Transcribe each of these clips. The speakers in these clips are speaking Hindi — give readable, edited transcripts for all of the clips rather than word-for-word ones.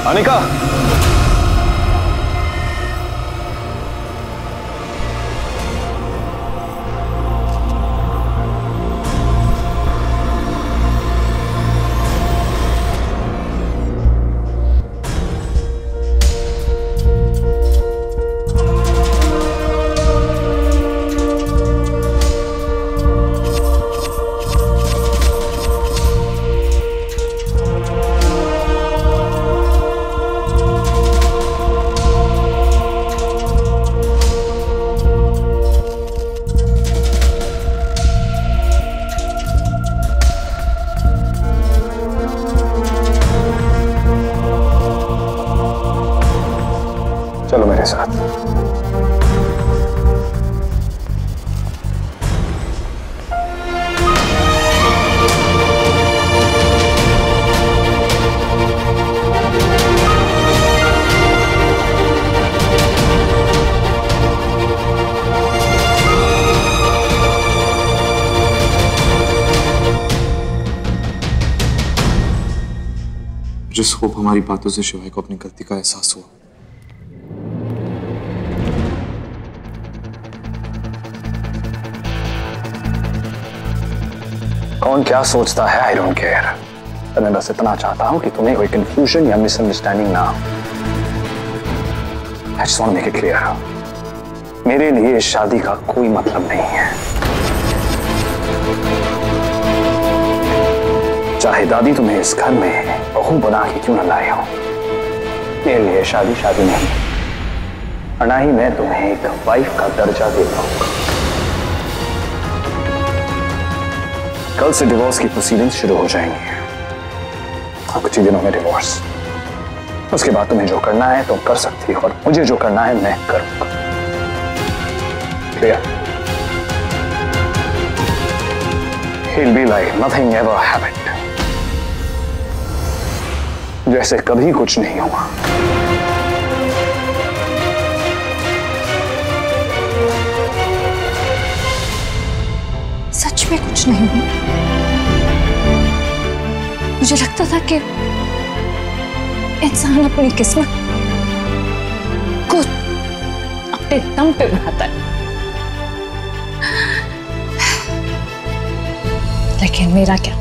अनिका, चलो मेरे साथ। जिस खूब हमारी बातों से शिवाय को अपनी गलती का एहसास हुआ। कौन क्या सोचता है आई डोंट केयर। मैं बस इतना चाहता हूं कि तुम्हें कोई कंफ्यूजन या मिसअंडरस्टैंडिंग ना हो। I just want to make it clear, मेरे लिए इस शादी का कोई मतलब नहीं है। चाहे दादी तुम्हें इस घर में बहू बना के क्यों न लाए हो, मेरे लिए शादी शादी नहीं, और ना ही मैं तुम्हें एक वाइफ का दर्जा दे पाऊंगा। कल से डिवोर्स की प्रोसीडिंग्स शुरू हो जाएंगी और कुछ ही दिनों में डिवोर्स। उसके बाद तुम्हें जो करना है तुम कर सकती हो, और मुझे जो करना है मैं करूंगा। Clear? He'll be like nothing ever happened, जैसे कभी कुछ नहीं हुआ। सच में कुछ नहीं हुआ। मुझे लगता था कि इंसान अपनी किस्मत को अपने दम पे बनाता है, लेकिन मेरा क्या,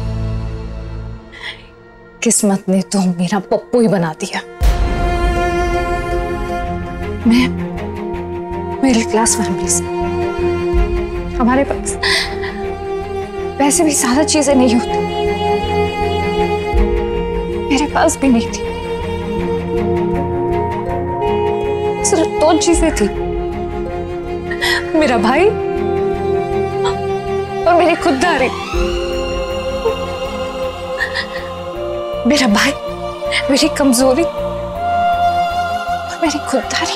किस्मत ने तो मेरा पप्पू ही बना दिया। मैं मिडिल क्लास फैमिली से, हमारे पास वैसे भी ज्यादा चीजें नहीं होती, मेरे पास भी नहीं थी। सिर्फ दो चीजें थी, मेरा भाई और मेरी खुददारी। मेरा भाई, मेरी कमजोरी और मेरी खुददारी,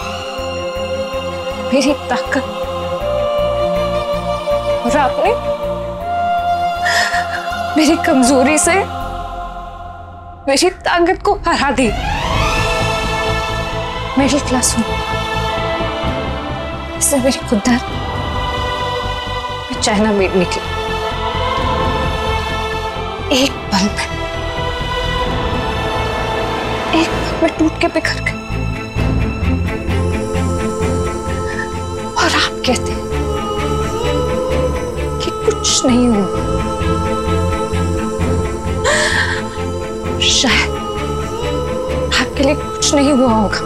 मेरी ताकत। और आपने मेरी कमजोरी से मेरी ताकत को हरा दी। मिडिल क्लास हूं, इससे मेरी खुददारी मैं चाइना मेड निकली। एक पल में टूट के बिखर गई। और आप कहते हैं कि कुछ नहीं हुआ। शायद आपके लिए कुछ नहीं हुआ होगा,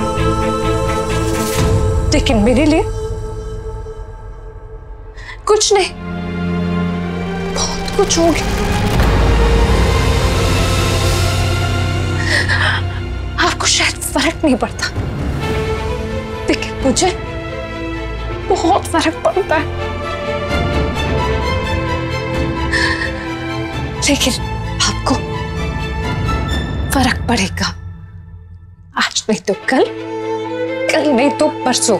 लेकिन मेरे लिए कुछ नहीं, बहुत कुछ हो गया। आपको शायद फर्क नहीं पड़ता, लेकिन मुझे बहुत फर्क पड़ता है। लेकिन आपको फर्क पड़ेगा, आज नहीं तो कल, कल नहीं तो परसों,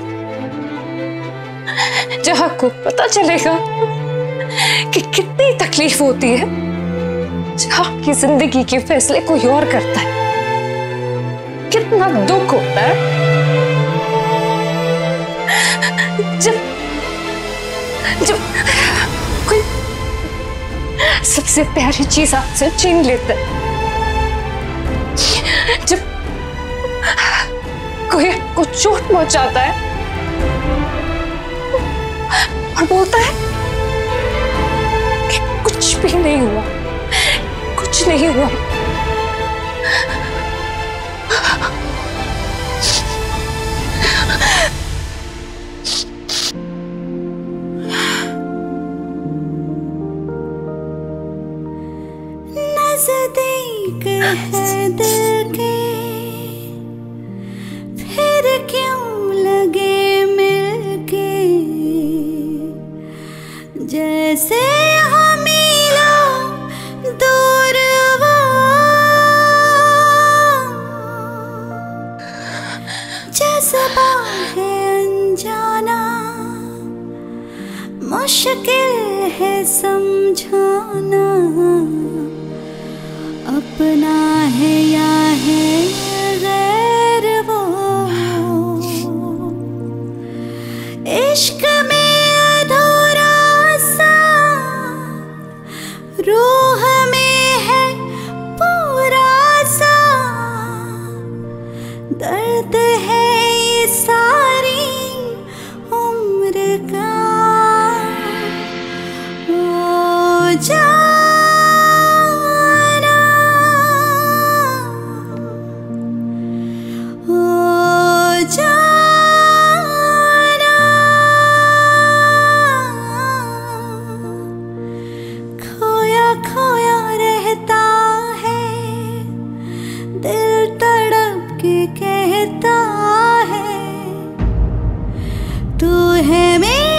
जब आपको पता चलेगा कि कितनी तकलीफ होती है जब आपकी जिंदगी के फैसले कोई और करता है, कितना दुख होता है जब जब कोई सबसे प्यारी चीज आपसे छीन लेता है, कोई को चोट पहुंचाता है और बोलता है कि कुछ भी नहीं हुआ, कुछ नहीं हुआ। नज़दीक है दिल के फिर क्यों लगे मिलके, जैसे हमीला दूर वो, जज़्बा है अनजाना मुश्किल है समझाना, अपना है या है गैर वो, इश्क में अधूरा सा रूह में है पूरा सा, दर्द है ये सारी उम्र का, ओ जा खोया रहता है, दिल तड़प के कहता है तू है मेरा